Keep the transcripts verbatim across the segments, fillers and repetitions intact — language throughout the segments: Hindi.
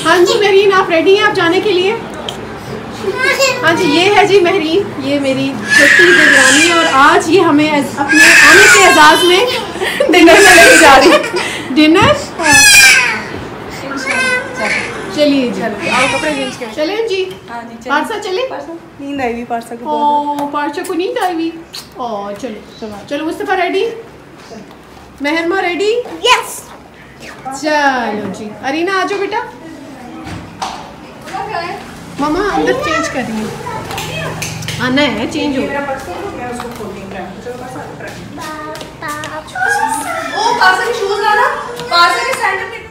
हाँ जी महरीन, आप रेडी हैं आप जाने के लिए? हाँ जी, ये है जी महरीन, ये मेरी छोटी देवरानी है और आज ये हमें अपने आने के एजाज़ में डिनर में लेके जा रही है। डिनर चलिए जी, आओ कपड़े चेंज करें। चलें जी। हाँ जी चलिए। पारसा चले? नींद आई हुई पारसा को। ओ पारसा को नींद आई हुई। ओ चलो चलो Mustafa ready? Mehrama ready? Yes. चलो जी, अरीना आ जाओ बेटा। मामा अंदर चेंज कर रही है, आना है चेंज हो। ओ पारसा के शूज लाना, पारसा के सैंडल के।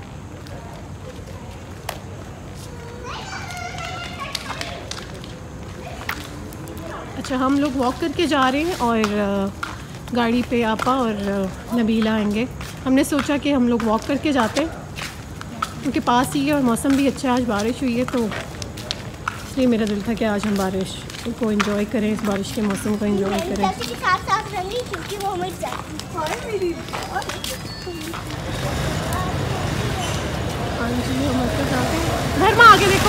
अच्छा, हम लोग वॉक करके जा रहे हैं और गाड़ी पे आपा और नबीला आएंगे। हमने सोचा कि हम लोग वॉक करके जाते हैं क्योंकि पास ही है और मौसम भी अच्छा है। आज बारिश हुई है तो इसलिए मेरा दिल था कि आज हम बारिश को एंजॉय करें, इस बारिश के मौसम को एंजॉय करें। साथ साथ रंगी क्योंकि वो हमें हाँ जी, हम मतलब जाते हैं। घर में आगे देखो।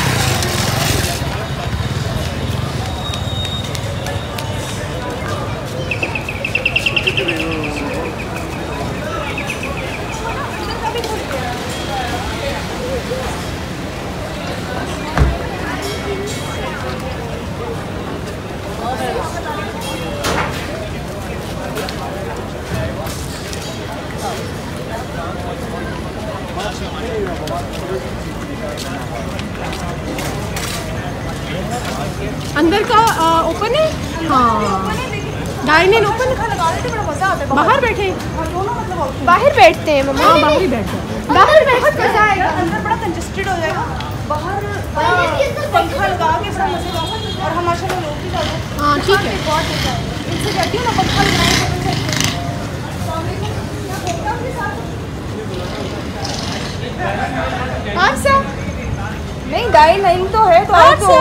अंदर का ओपन है? हाँ, डाइनिंग ओपन। बाहर बैठे? बाहर बैठते हैं मम्मा। हाँ बाहर ही बैठ जाओ। बाहर बैठ मजा आएगा। अंदर बड़ा कंजेस्टेड हो जाएगा, बाहर पंखा लगा के बड़ा मजा आएगा। और हमारे साथ लोग भी जाओ। हाँ ठीक है। बहुत मजा आएगा। इनसे कहती हूँ ना पंखा लगाएंगे। आरसा नहीं डाई नहीं तो है तो आज तो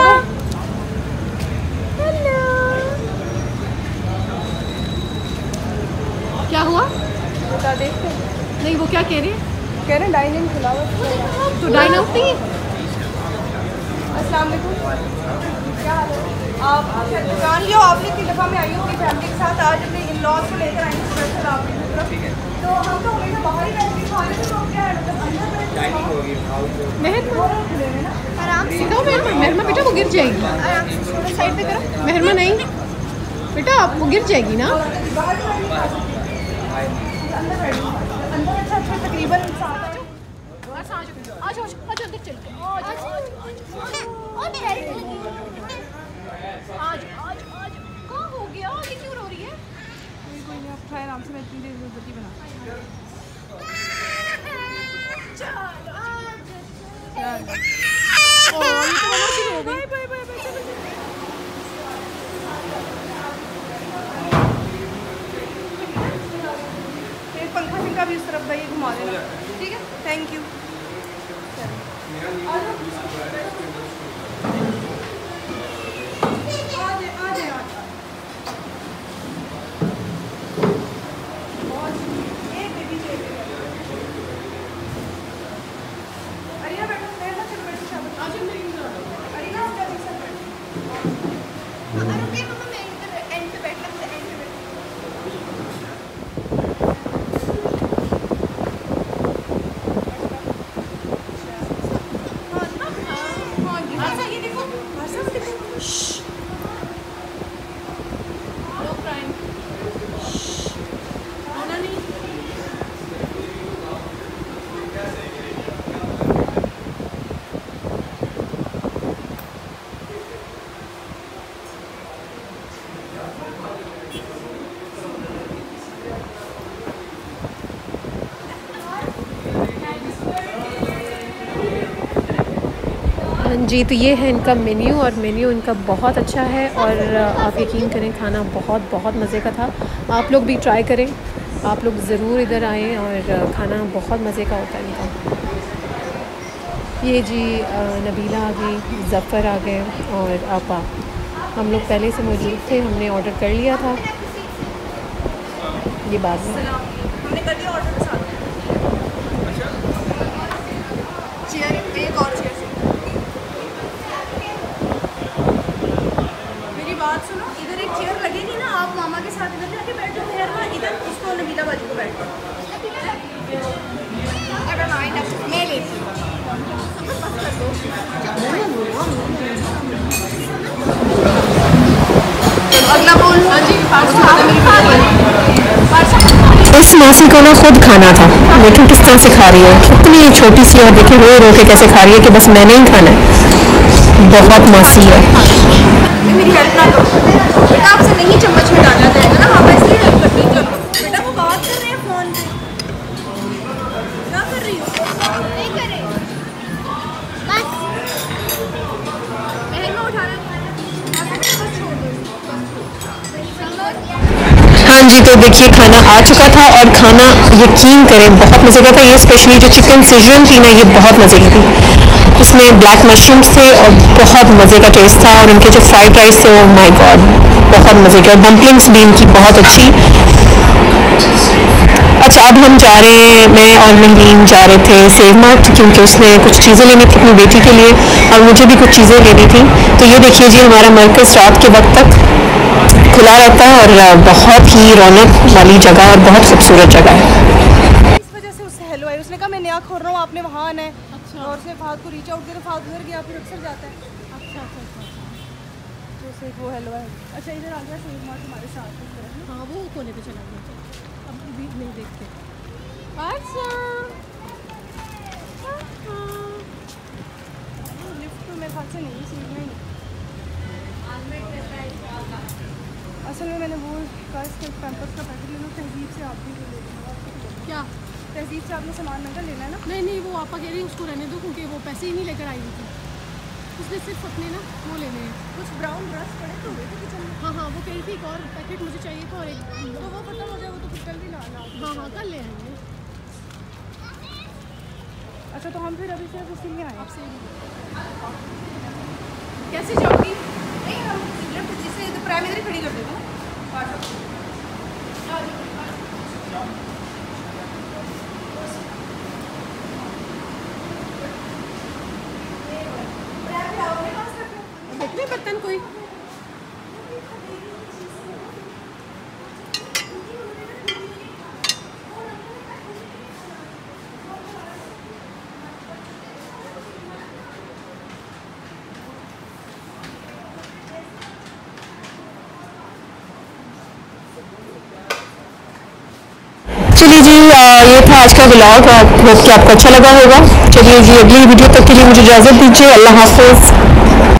क्या हुआ? बता देखते हैं। नहीं वो क्या कह रही है? कह रहे हैं डाइनिंग खिलाओ तो डाइन आउट नहीं है? अस्सलाम वालेकुम, क्या हाल है? आप जान लियो, आपने इतनी दफ़ा में आई हो अपनी फैमिली के साथ, आज अपने इन लॉज को लेकर आएंगे स्पेशल आपकी तरफ। तो हम तो हमेशा बाहर ही बैठ के खाने से लोग क्या है मतलब अंदर बैठ के आराम से सिखाओ मेहरमा। मेहरमा बेटा वो गिर जाएगी। आराम से थोड़ा साइड पे करो। मेहरमा नहीं बेटा, आप वो गिर जाएगी ना। अंदर बैठ अंदर अच्छा अच्छा तकरीबन सात आज आज आज अंदर चल के आज और डायरेक्ट लगी। आज आज आज कहाँ हो गया? ये क्यों रो रही है? कोई कोई नहीं, आप खाए आराम से, मैं इतनी देर में बत्ती बना। ओ ये तो मम्मा शुरू हो गई। बाय बाय बाय चलो एक पंखा फिंका भी उस तरफ भाई घुमा देना, ठीक है? Thank you. जी, तो ये है इनका मेन्यू और मेन्यू इनका बहुत अच्छा है और आप यकीन करें खाना बहुत बहुत मज़े का था। आप लोग भी ट्राई करें, आप लोग ज़रूर इधर आएँ और खाना बहुत मज़े का होता है इनका। ये जी नबीला आ गई, ज़फ़र आ गए और आपा। हम लोग पहले से मौजूद थे, हमने ऑर्डर कर लिया था। ये बाद में हमने कर लिया ऑर्डर के साथ। अगला बोल। इस मासी को ना खुद खाना था, लेकिन किस तरह से खा रही है, इतनी छोटी सी, और देखिए रो रो के कैसे खा रही है कि बस मैंने ही खाना है। बहुत मासी है। मेरी हेल्प ना करो बेटा, आपसे नहीं चम्मच में डालना जाएगा ना, आप ऐसे ही हेल्प करती चलो। बेटा वो बात कर रहे हैं फोन पे, क्या कर रही हो? नहीं करे बस बहन में उठाना हाँ जी, तो देखिए खाना आ चुका था, और खाना यकीन करें बहुत मज़े का था। ये स्पेशली जो चिकन सिजन थी ना, ये बहुत मज़े की थी। इसमें ब्लैक मशरूम्स थे और बहुत मज़े का टेस्ट था, और उनके जो फ्राइड राइस थे, ओ माय गॉड, बहुत मज़े के। और डम्पलिंग्स भी इनकी बहुत अच्छी। अच्छा, अब हम जा रहे हैं, मैं और महलीन जा रहे थे सेव मार्ट, क्योंकि उसने कुछ चीज़ें लेनी थी अपनी बेटी के लिए, और मुझे भी कुछ चीज़ें लेनी थी। तो ये देखिए जी, हमारा मरकज़ रात के वक्त तक खुला रहता है, और बहुत ही रौनक वाली जगह और बहुत खूबसूरत जगह है। इस वजह से उससे हेलो आई, उसने कहा मैं नया खोल रहा हूँ, आपने वहाँ आना है। अच्छा। और उसने फाद को रीच आउट किया, फाद उधर गया, फिर अक्सर जाता है। अच्छा अच्छा अच्छा, तो उसे वो हेलो है। अच्छा, इधर आ गया सेव मार्ट हमारे साथ। हाँ, वो कोने पे चला गया, अब भी नहीं देखते। अच्छा, लिफ्ट तो मेरे ख्याल से नहीं, सीढ़ियाँ ही। असल में मैंने वो कहा इसके पैम्पर्स का पैकेट ले लो, तहजीब से आप भी ले लेना। क्या तहजीब से आपने सामान नगर लेना है ना? नहीं नहीं, वो आपा कह रही है उसको रहने दो, क्योंकि वो पैसे ही नहीं लेकर आई हुई थी। उसने सिर्फ अपने ना वो लेने हैं, कुछ ब्राउन ब्रश पड़े तो हुए थे किचन में। हाँ हाँ, वो कह रही थी एक और पैकेट मुझे चाहिए था, और एक तो वो खत्म हो जाए, वो तो फिर कल भी ला ला। हाँ हाँ, कल ले आएंगे। अच्छा, तो हम फिर अभी सिर्फ उसी में आए। आपसे कैसे जाओगी? नहीं, हम लिफ्ट जिसे तो प्राइम इधर ही खड़ी कर देते हैं। देखने बर्तन कोई चलिए जी, ये था आज का व्लॉग, और होप कि आपको अच्छा लगा होगा। चलिए जी, अगली वीडियो तक के लिए मुझे इजाज़त दीजिए। अल्लाह हाफ़िज़।